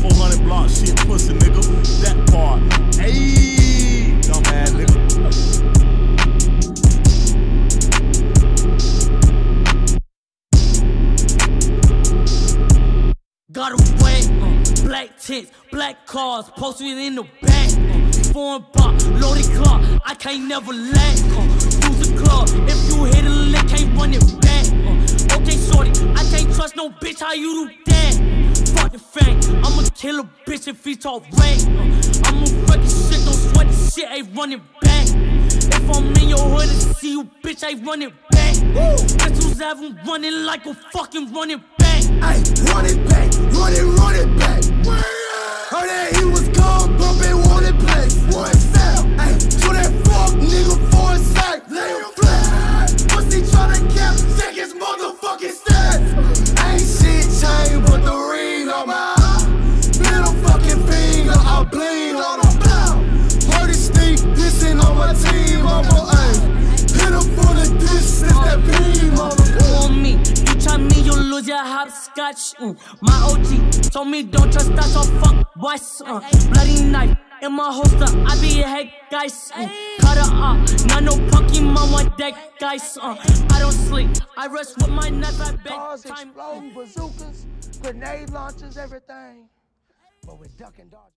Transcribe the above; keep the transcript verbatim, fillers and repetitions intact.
four hundred block shit, pussy nigga. That part. Ayy, dumb ass nigga. Got away, uh, black tents, black cars, posted in the back. Uh, foreign pop, loaded clock, I can't never lack. Uh, use the club, if you hit a lick, can't run it back. Uh, okay, shorty, I can't trust no bitch, how you do that? Fuck the fang, I'ma kill a bitch if he talk rank. Uh, I'ma wreck this shit, don't sweat this shit, ain't running back. If I'm in your hood and see you, bitch, I run it back. Pistols have him running like a fucking running back. Ay, run it back, run it, run it back. Heard that he was gone, bumpin', wanted place. One step, ay, to that fuck nigga for a sack. Let him fly. Pussy tryna cap, check his motherfucking stats. Ain't shit changed but the ring on my eye. Middle fucking finger, I bleed on the blow. Heard it sneak, dissing on my team, I'm a ay. Hit him for the distance, that beam on the On me, you try me, you lose your hopscotch. Mm. My O G told me don't trust that, so fuck boys. Uh. Bloody knife in my holster, I be a head guys. Mm. Cut her up, not no Pokemon want that guys. Uh. I don't sleep, I rest with my knife at bedtime. Exploding bazookas, grenade launchers, everything. But we're ducking dodging.